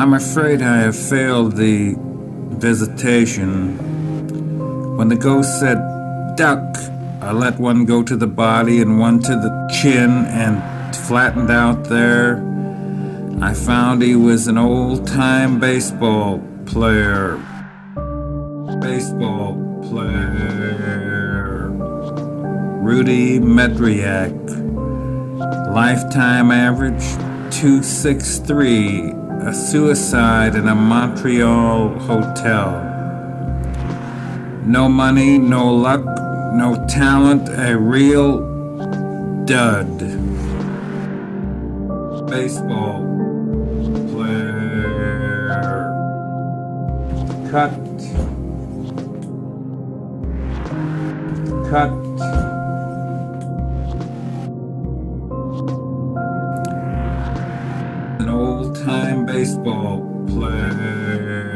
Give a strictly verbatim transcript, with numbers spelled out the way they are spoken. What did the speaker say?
I'm afraid I have failed the visitation. When the ghost said, "Duck," I let one go to the body and one to the chin, and flattened out there, I found he was an old-time baseball player. Baseball player. Rudy Medriak. Lifetime average two sixty-three. A suicide in a Montreal hotel. No money, no luck, no talent, a real dud. Baseball player. Cut. Cut. An old-time baseball player.